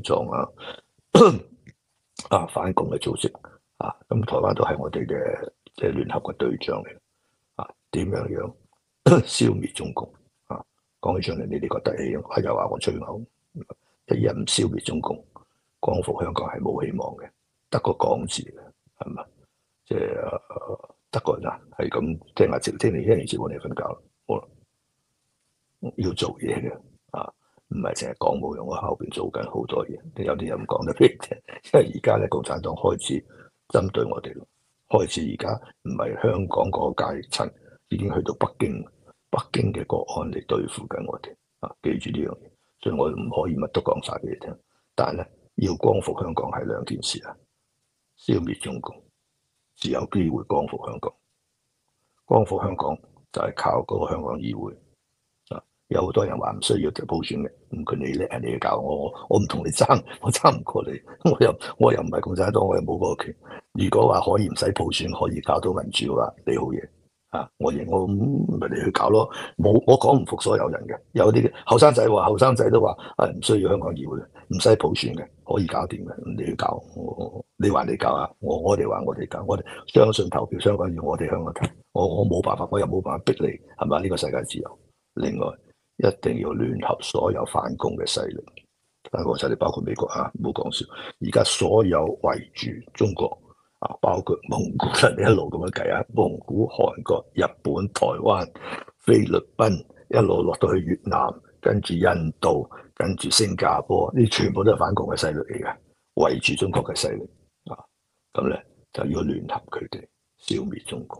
藏反共嘅組織咁台灣都係我哋嘅聯合嘅對象嚟點樣消滅中共講起上嚟，你哋覺得又話我吹牛，一日唔消滅中共，光復香港係冇希望嘅，得個講字嘅，係嘛？即係得個人係咁聽完節目你瞓覺，好啦，要做嘢嘅唔係淨係講冇用，我後邊做緊好多嘢，有啲人唔講得俾你聽，因為而家咧共產黨開始針對我哋咯，開始而家唔係香港嗰個階層，已經去到北京嘅國安嚟對付緊我哋記住呢樣嘢，所以我唔可以乜都講晒俾你聽，但係咧要光復香港係兩件事消滅中共只有機會光復香港，光復香港就係靠嗰個香港議會。有好多人話唔需要普選嘅，咁佢你叻，你教我唔同你爭，我爭唔過你，我又唔係共產黨，我又冇嗰個權。如果話可以唔使普選，可以搞到民主嘅話，你好嘢我認我咪你去搞咯。我講唔服所有人嘅，有啲後生仔都話唔需要香港議會，唔使普選嘅，可以搞掂嘅，你去搞。你話你搞我哋話我哋搞，我哋相信投票，香港要我哋香港投，我冇辦法，我又冇辦法逼你，係咪？呢個世界自由。另外一定要聯合所有反共嘅勢力，反共勢力包括美國唔好講笑。而家所有圍住中國包括蒙古人，你一路咁樣計蒙古、韓國、日本、台灣、菲律賓，一路落到去越南，跟住印度，跟住新加坡，呢全部都係反共嘅勢力嚟嘅，圍住中國嘅勢力咁咧就要聯合佢哋消滅中國。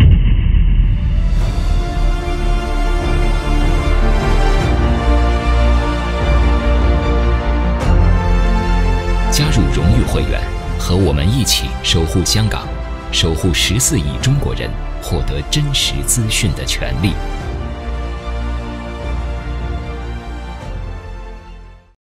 加入荣誉会员，和我们一起守护香港，守护14亿中国人获得真实资讯的权利。